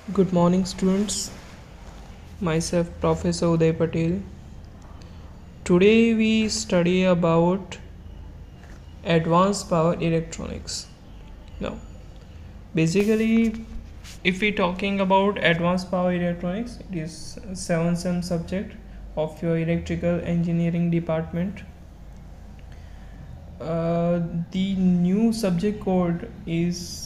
Good morning, students. Myself, Professor Uday Patel. Today we study about advanced power electronics. Now, basically, if we talking about advanced power electronics, it is 7th subject of your electrical engineering department. The new subject code is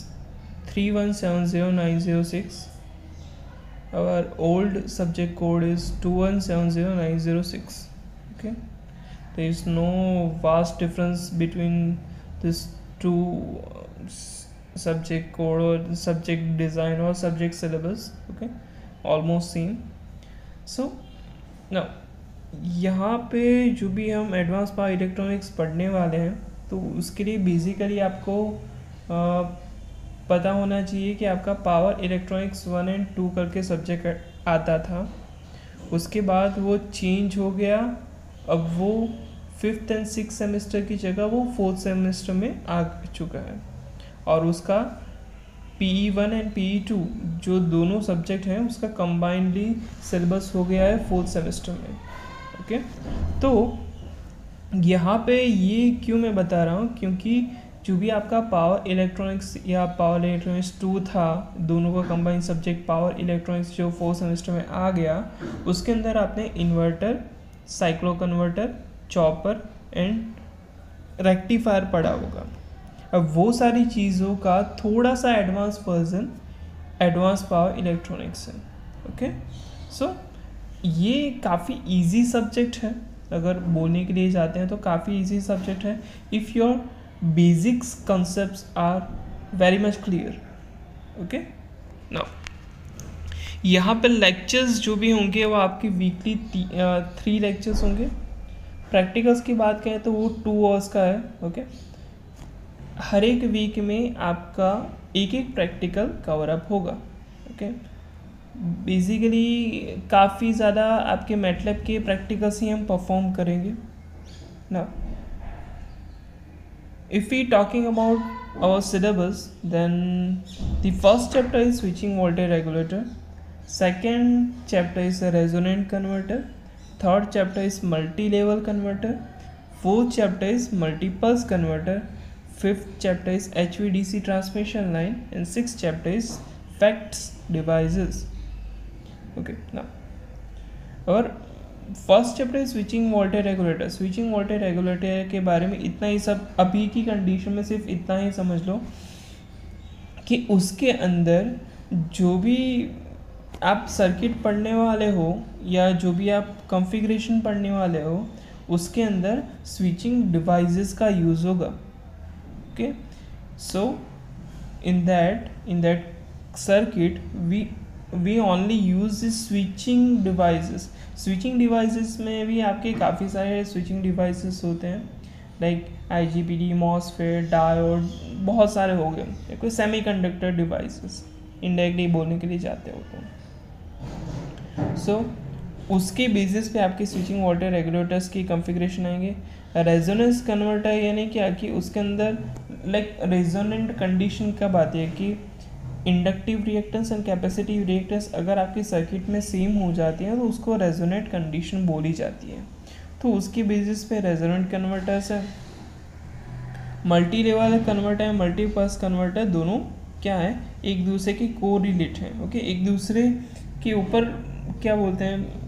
3170906. Our old subject code is 2170906. Okay, there is no vast difference between this two subject code or subject design or subject syllabus. Okay, almost same. So now यहाँ पे जो भी हम advance power electronics पढ़ने वाले हैं तो उसके लिए बेसिकली आपको पता होना चाहिए कि आपका पावर इलेक्ट्रॉनिक्स 1 एंड 2 करके सब्जेक्ट आता था, उसके बाद वो चेंज हो गया। अब वो 5th एंड 6th सेमेस्टर की जगह वो 4th सेमेस्टर में आ चुका है और उसका PE1 एंड PE2 जो दोनों सब्जेक्ट हैं उसका कंबाइंडली सिलेबस हो गया है 4th सेमेस्टर में। ओके, तो यहाँ पे ये क्यों मैं बता रहा हूँ, क्योंकि जो भी आपका पावर इलेक्ट्रॉनिक्स या पावर इलेक्ट्रॉनिक्स 2 था, दोनों का कंबाइंड सब्जेक्ट पावर इलेक्ट्रॉनिक्स जो 4th सेमेस्टर में आ गया, उसके अंदर आपने inverter, cyclo converter, chopper and rectifier पढ़ा होगा। अब वो सारी चीज़ों का थोड़ा सा advance version advance power electronics है। ओके, सो ये काफ़ी इजी सब्जेक्ट है, अगर बोलने के लिए जाते हैं तो काफ़ी इजी सब्जेक्ट है if your basics concepts are very much clear. Okay, now यहाँ पे लेक्चर्स जो भी होंगे वो आपकी वीकली 3 लेक्चर्स होंगे। प्रैक्टिकल्स की बात करें तो वो 2 आवर्स का है। ओके, हर एक वीक में आपका एक प्रैक्टिकल कवर अप होगा। ओके, बेसिकली काफ़ी ज़्यादा आपके मैटलैब के प्रैक्टिकल्स ही हम परफॉर्म करेंगे ना। If we talking about our syllabus, then the first chapter is switching voltage regulator, second chapter is a resonant converter, third chapter is multi-level converter, fourth chapter is multi-pulse converter, fifth chapter is HVDC transmission line, and sixth chapter is FACTS devices. Okay, now और first chapter switching voltage regulator. Switching voltage regulator के बारे में इतना ही, सब अभी की condition में सिर्फ इतना ही समझ लो कि उसके अंदर जो भी आप सर्किट पढ़ने वाले हो या जो भी आप कॉन्फ़िगरेशन पढ़ने वाले हो उसके अंदर स्विचिंग डिवाइसेस का यूज़ होगा। Okay, so in that circuit we only use the switching devices. Switching devices में भी आपके काफ़ी सारे स्विचिंग डिवाइसेस होते हैं, लाइक IGBT, मॉसफेट, डायोड, बहुत सारे हो गए। कोई सेमीकंडक्टर डिवाइसेस इनडायरेक्टली बोलने के लिए जाते हो तो सो उसके बेसिस पे आपके स्विचिंग वोल्टेज रेगुलेटर्स की कॉन्फ़िगरेशन आएंगे। रेजोनेंस कन्वर्टर यानी क्या कि उसके अंदर लाइक रेजोनेंट कंडीशन कब आती है कि inductive reactance and capacitive reactance अगर आपकी सर्किट में सेम हो जाती है तो उसको रेजोनेंट कंडीशन बोली जाती है। तो उसकी बेसिस पे रेजोनेंट कन्वर्टर्स है। मल्टी लेवल कन्वर्टर है, मल्टीपल्स कन्वर्टर, दोनों क्या है, एक दूसरे के को रिलेट हैं। ओके, एक दूसरे के ऊपर क्या बोलते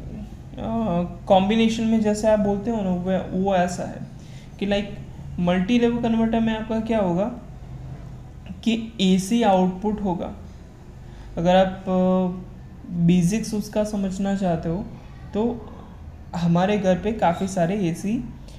हैं, कॉम्बिनेशन में जैसे आप बोलते हो ना, वो ऐसा है कि लाइक मल्टी लेवल कन्वर्टर में आपका क्या होगा कि AC आउटपुट होगा। अगर आप बेसिक्स उसका समझना चाहते हो तो हमारे घर पे काफ़ी सारे AC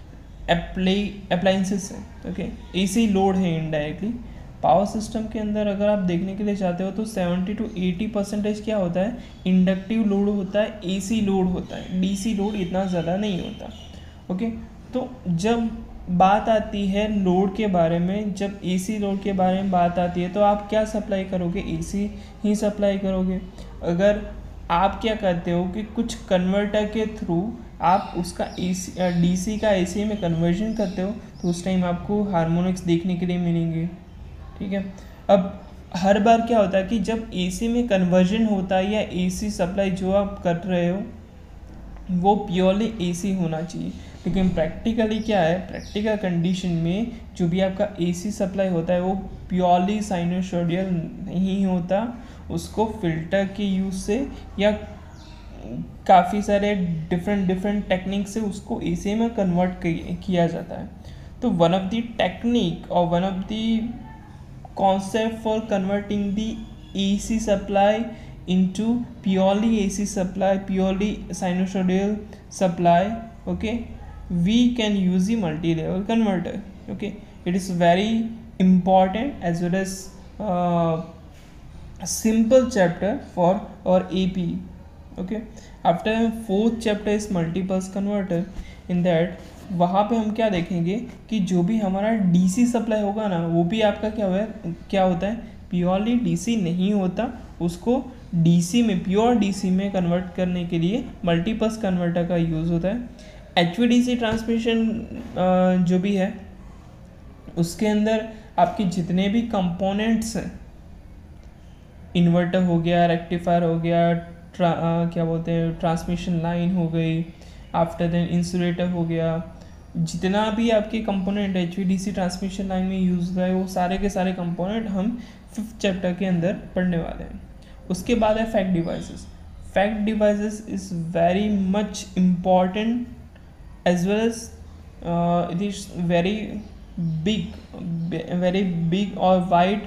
अप्लाइंसेस हैं। ओके, AC लोड है इनडायरेक्टली पावर सिस्टम के अंदर। अगर आप देखने के लिए चाहते हो तो 70 to 80% क्या होता है, इंडक्टिव लोड होता है, AC लोड होता है, DC लोड इतना ज़्यादा नहीं होता। ओके, तो जब बात आती है लोड के बारे में, जब AC लोड के बारे में बात आती है तो आप क्या सप्लाई करोगे, AC ही सप्लाई करोगे। अगर आप क्या करते हो कि कुछ कन्वर्टर के थ्रू आप उसका DC का AC में कन्वर्जन करते हो तो उस टाइम आपको हार्मोनिक्स देखने के लिए मिलेंगे। ठीक है, अब हर बार क्या होता है कि जब एसी में कन्वर्जन होता है या एसी सप्लाई जो आप कर रहे हो वो प्योरली एसी होना चाहिए, लेकिन प्रैक्टिकली क्या है, प्रैक्टिकल कंडीशन में जो भी आपका एसी सप्लाई होता है वो प्योरली साइनोसॉइडल नहीं होता, उसको फिल्टर के यूज़ से या काफ़ी सारे डिफरेंट टेक्निक से उसको एसी में कन्वर्ट किया जाता है। तो वन ऑफ द टेक्निक और one of the concept for converting the AC supply into purely AC supply, purely sinusoidal supply, okay, we can use the multi-level converter. Okay, it is very important as well as a simple chapter for our AP. Okay, after fourth chapter is multipulse converter. In that वहाँ पे हम क्या देखेंगे कि जो भी हमारा DC supply होगा ना वो भी आपका क्या होता है, प्योरली डीसी नहीं होता, उसको डीसी में, प्योर डीसी में कन्वर्ट करने के लिए मल्टीपल्स कन्वर्टर का यूज़ होता है। एचवीडीसी ट्रांसमिशन जो भी है उसके अंदर आपके जितने भी कंपोनेंट्स हैं, इन्वर्टर हो गया, रेक्टिफायर हो गया, क्या बोलते हैं ट्रांसमिशन लाइन हो गई, आफ्टर देन इंसुलेटर हो गया, जितना भी आपके कंपोनेंट एचवीडीसी ट्रांसमिशन लाइन में यूज़ होता है वो सारे के सारे कंपोनेंट हम 5th चैप्टर के अंदर पढ़ने वाले हैं। उसके बाद है fact devices. Fact devices is very much important as well as it is very big और वाइड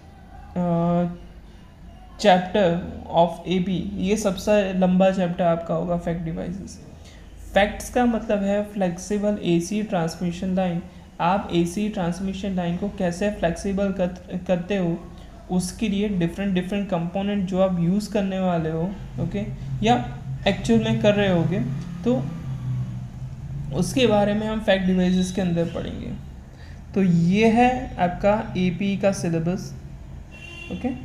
चैप्टर ऑफ एपी। ये सबसे लंबा चैप्टर आपका होगा फैक्ट डिवाइसेस। फैक्ट्स का मतलब है फ्लेक्सिबल एसी ट्रांसमिशन लाइन। आप एसी ट्रांसमिशन लाइन को कैसे फ्लेक्सिबल करते हो, उसके लिए डिफरेंट कंपोनेंट जो आप यूज़ करने वाले हो, ओके, या एक्चुअल में कर रहे होगे, तो उसके बारे में हम फैक्ट डिवाइसेस के अंदर पढ़ेंगे। तो ये है आपका एपी का syllabus, okay.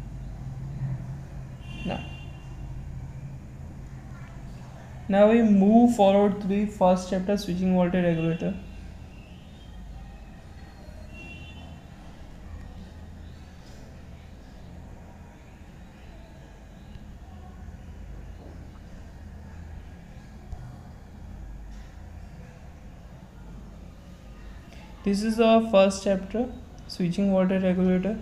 Now we move forward to the first chapter, switching voltage regulator. This is our first chapter, switching voltage regulator.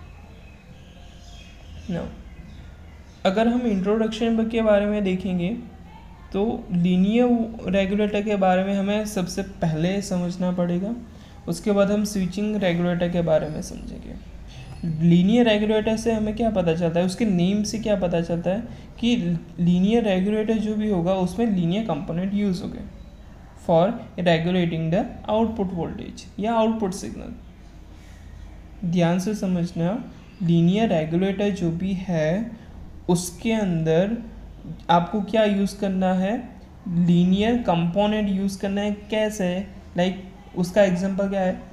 Now, अगर हम इंट्रोडक्शन के बारे में देखेंगे तो लीनियर रेगुलेटर के बारे में हमें सबसे पहले समझना पड़ेगा, उसके बाद हम स्विचिंग रेगुलेटर के बारे में समझेंगे। लीनियर रेगुलेटर से हमें क्या पता चलता है, उसके नेम से क्या पता चलता है कि लीनियर रेगुलेटर जो भी होगा उसमें लीनियर कंपोनेंट यूज़ हो गए for regulating the output voltage या आउटपुट सिग्नल। ध्यान से समझना, लीनियर रेगुलेटर जो भी है उसके अंदर आपको क्या यूज़ करना है, लीनियर कंपोनेंट यूज़ करना है। कैसे, लाइक उसका एग्जांपल क्या है,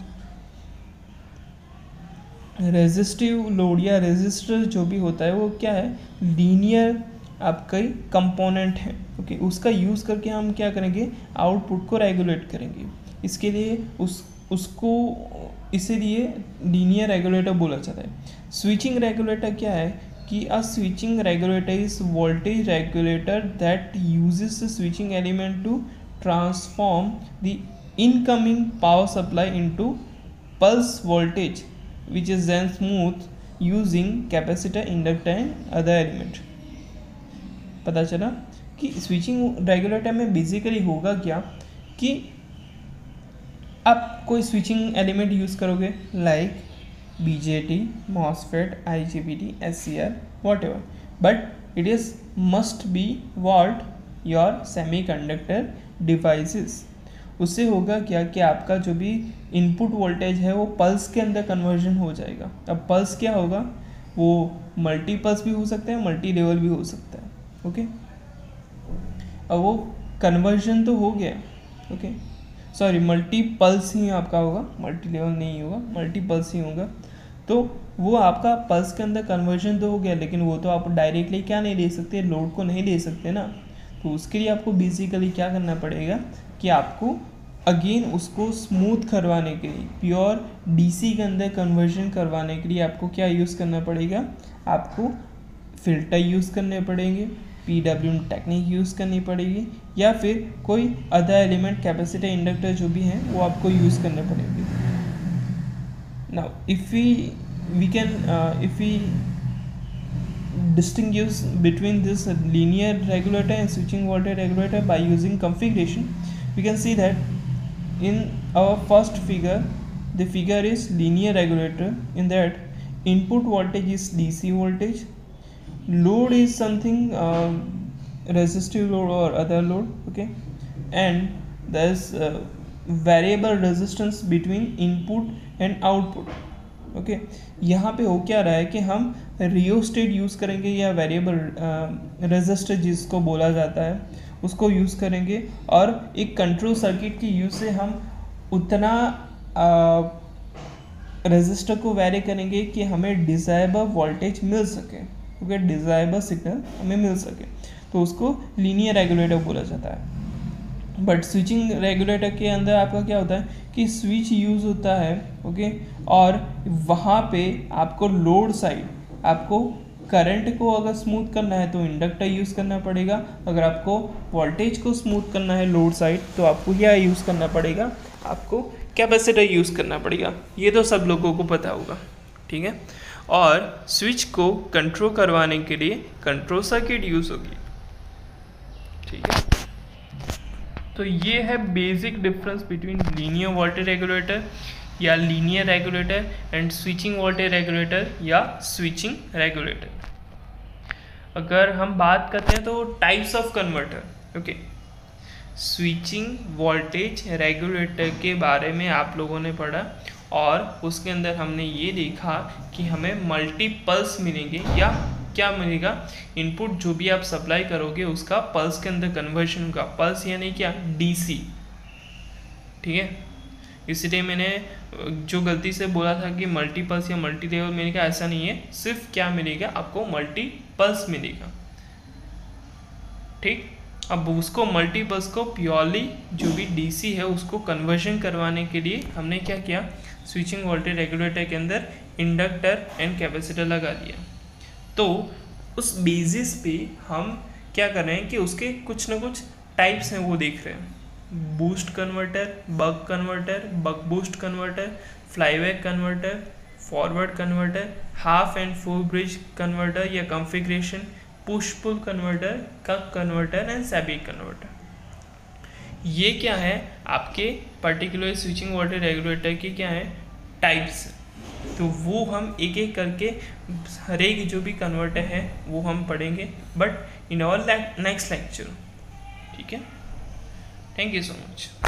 रेजिस्टिव लोड या रेजिस्टर जो भी होता है वो क्या है, लीनियर आपका कंपोनेंट है, ओके। उसका यूज़ करके हम क्या करेंगे, आउटपुट को रेगुलेट करेंगे। इसके लिए उसको इसीलिए लीनियर रेगुलेटर बोला जाता है। स्विचिंग रेगुलेटर क्या है कि a switching regulator is voltage regulator that uses the switching element to transform the incoming power supply into pulse voltage, which is then smooth using capacitor, inductor and other element। पता चला कि switching regulator में basically होगा क्या कि आप कोई switching element use करोगे, like BJT, MOSFET, IGBT, SCR, whatever, but it is must be what your semiconductor devices। उससे होगा क्या कि आपका जो भी इनपुट वोल्टेज है वो पल्स के अंदर कन्वर्जन हो जाएगा। अब पल्स क्या होगा, वो मल्टीपल्स भी हो सकता है, मल्टी लेवल भी हो सकता है, ओके। अब वो कन्वर्जन तो हो गया, ओके, सॉरी मल्टीपल्स ही आपका होगा, मल्टी लेवल नहीं होगा, मल्टीपल्स ही होगा। तो वो आपका पल्स के अंदर कन्वर्जन तो हो गया, लेकिन वो तो आप डायरेक्टली क्या नहीं ले सकते, लोड को नहीं ले सकते ना। तो उसके लिए आपको बेसिकली क्या करना पड़ेगा कि आपको अगेन उसको स्मूथ करवाने के लिए, प्योर डीसी के अंदर कन्वर्जन करवाने के लिए आपको क्या यूज़ करना पड़ेगा, आपको फिल्टर यूज़ करने पड़ेंगे, पीडब्ल्यूएम टेक्निक यूज़ करनी पड़ेगी, या फिर कोई अदर एलिमेंट कैपेसिटर इंडक्टर जो भी हैं वो आपको यूज़ करने पड़ेंगे. Now if we distinguish between this linear regulator and switching voltage regulator by using configuration, we can see that in our first figure, the figure is linear regulator, in that input voltage is DC voltage, load is something resistive load or other load, okay, and there's variable resistance between input and output. Okay यहाँ पे हो क्या रहा है कि हम rheostat use करेंगे या वेरिएबल रेजिस्टर जिसको बोला जाता है उसको यूज़ करेंगे, और एक कंट्रोल सर्किट की यूज़ से हम उतना रेजिस्टर को वेरी करेंगे कि हमें डिजायरेबल वोल्टेज मिल सके, ओके, डिजायरेबल सिग्नल हमें मिल सके, तो उसको लीनियर रेगुलेटर बोला जाता है. बट स्विचिंग रेगुलेटर के अंदर आपका क्या होता है कि स्विच यूज़ होता है, ओके, और वहाँ पे आपको लोड साइड, आपको करंट को अगर स्मूथ करना है तो इंडक्टर यूज़ करना पड़ेगा, अगर आपको वोल्टेज को स्मूथ करना है लोड साइड तो आपको क्या यूज़ करना पड़ेगा, आपको कैपेसिटर यूज़ करना पड़ेगा. ये तो सब लोगों को पता होगा, ठीक है. और स्विच को कंट्रोल करवाने के लिए कंट्रोल सर्किट यूज़ होगी, ठीक है. तो ये है basic difference between linear voltage regulator या linear regulator and switching voltage regulator या स्विचिंग रेगुलेटर. अगर हम बात करते हैं तो types of converter, okay, switching voltage regulator के बारे में आप लोगों ने पढ़ा, और उसके अंदर हमने ये देखा कि हमें मल्टीपल्स मिलेंगे, या क्या मिलेगा, इनपुट जो भी आप सप्लाई करोगे उसका पल्स के अंदर कन्वर्जन होगा. पल्स यानी क्या, डीसी, ठीक है. इसलिए मैंने जो गलती से बोला था कि मल्टीपल्स या मल्टी लेवल, मैंने कहा ऐसा नहीं है, सिर्फ क्या मिलेगा आपको, मल्टीपल्स मिलेगा, ठीक. अब उसको मल्टीपल्स को प्योरली जो भी डीसी है उसको कन्वर्जन करवाने के लिए हमने क्या किया, स्विचिंग वोल्टेज रेगुलेटर के अंदर इंडक्टर एंड कैपेसिटर लगा दिया. तो उस बेसिस पे हम क्या कर रहे हैं कि उसके कुछ ना कुछ टाइप्स हैं वो देख रहे हैं. Boost converter, buck boost converter, flyback converter, forward converter, half and full bridge converter या configuration, push pull converter, cuk converter and SEPIC converter. ये क्या है, आपके पर्टिकुलर स्विचिंग वोल्टेज रेगुलेटर के क्या है, टाइप्स. तो वो हम एक एक करके हर एक जो भी कन्वर्टर है वो हम पढ़ेंगे, but in our next lecture, ठीक है. Thank you so much.